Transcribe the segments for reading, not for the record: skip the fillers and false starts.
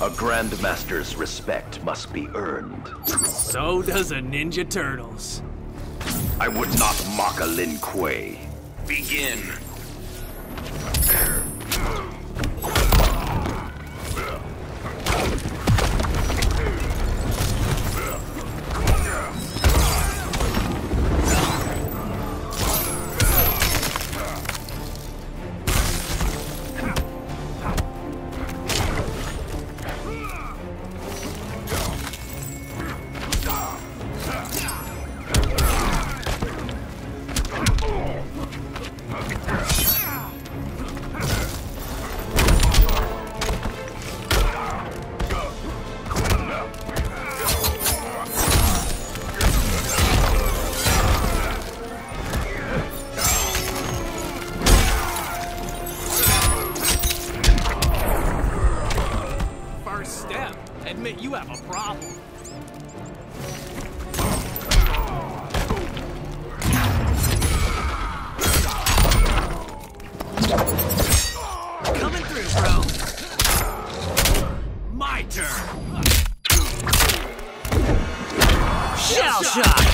A Grandmaster's respect must be earned. So does a Ninja Turtles. I would not mock a Lin Kuei. Begin. Step. Admit you have a problem. Coming through, bro. My turn. Shell shot.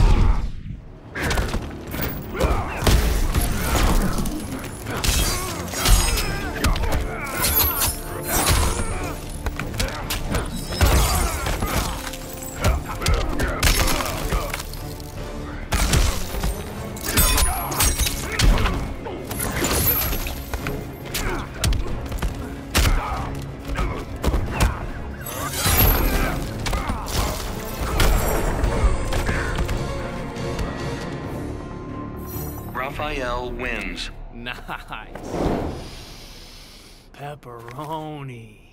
Raphael wins. Nice. Pepperoni.